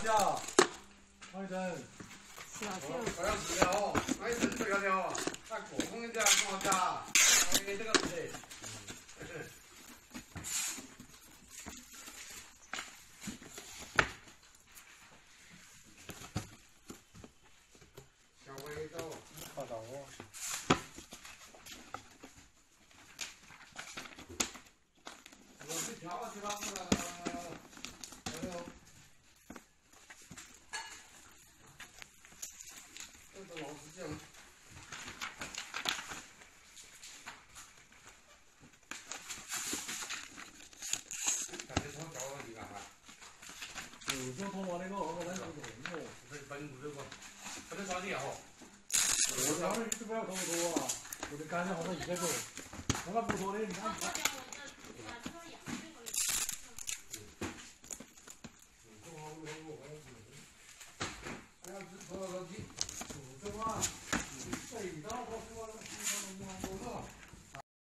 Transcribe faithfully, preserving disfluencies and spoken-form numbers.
下，慢一点。 小舅， 好像是哦，那一整这个了，那果风这样怎么加？哎，这个不对。小微豆， 看到哦。 我去调啊，去调啊。哎呦。 这老是这样。感觉从脚上去干啥？ 嗯，我通话那个，我来这个哦。 这本不这个，不能着急哈。 我这边一直不要这么多啊，我的感觉好像一百多，那个不多的，你看。